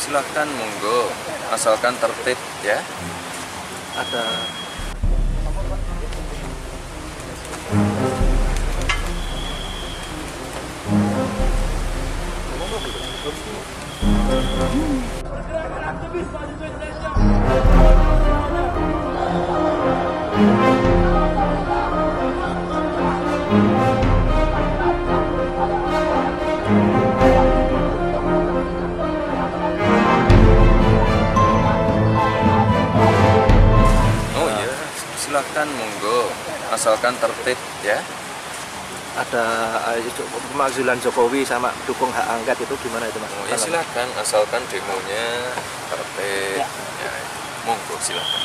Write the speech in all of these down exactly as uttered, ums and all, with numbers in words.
silahkan monggo, asalkan tertib ya. Ada Oh iya, silahkan monggo, asalkan tertib ya. ada uh, pemakzulan Jokowi sama dukung hak angket itu gimana itu Mas? Oh ya silahkan, asalkan demonya tertib. Ya, monggo silahkan.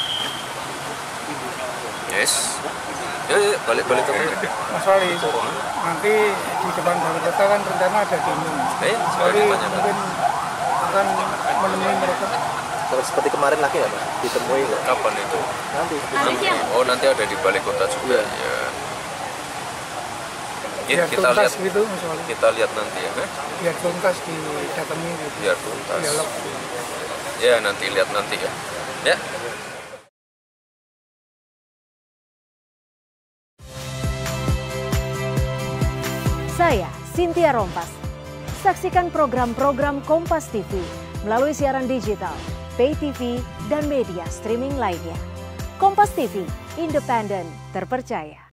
Yes. Ya, ya balik-balik ke mana? Mas Wali, nanti di depan balai kota kan rencana ada demo. Eh, sudah Wali ditanyakan. mungkin akan menemui mereka. Terus seperti kemarin lagi ya Mas, ditemui nggak? Kapan itu? Nanti. Oh nanti ada di balik kota juga. Iya. Ya. Ya, Biar kita tuntas lihat, gitu Mas Wali. kita lihat nanti ya. Eh? Biar tuntas didatangi gitu. Biar tuntas. Dialog. Ya nanti lihat nanti ya. Ya. Saya Cynthia Rompas. Saksikan program-program Kompas T V melalui siaran digital, pay T V, dan media streaming lainnya. Kompas T V, independen, terpercaya.